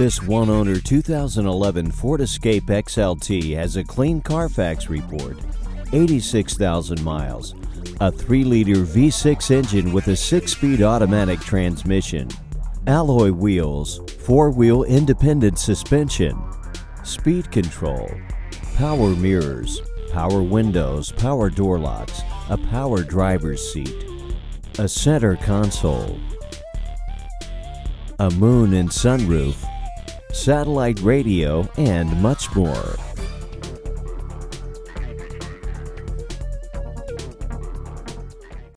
This one-owner 2011 Ford Escape XLT has a clean Carfax report, 86,000 miles, a 3-liter V6 engine with a 6-speed automatic transmission, alloy wheels, 4-wheel independent suspension, speed control, power mirrors, power windows, power door locks, a power driver's seat, a center console, a moon and sunroof, satellite radio, and much more.